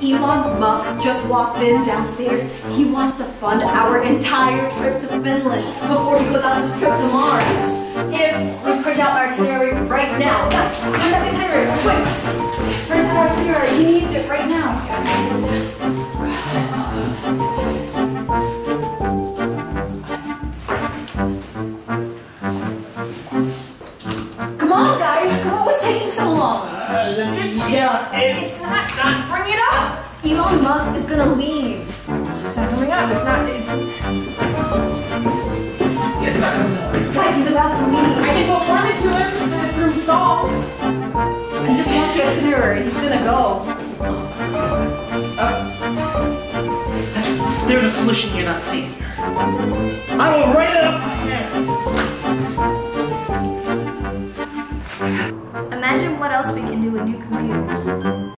Elon Musk just walked in downstairs. He wants to fund our entire trip to Finland before he goes on his trip to Mars. If we print out our itinerary right now, yes, print out the itinerary, quick! Print out our itinerary, he needs it right now. Come on, guys, come on, what's taking so long? It's not, bring it up! Elon Musk is gonna leave. It's not coming up, it's not coming up. Guys, he's about to leave. I can perform it to him through song. He just wants the itinerary, he's gonna go. There's a solution you're not seeing here. I will write it up my hand. Imagine what else we can do with new computers.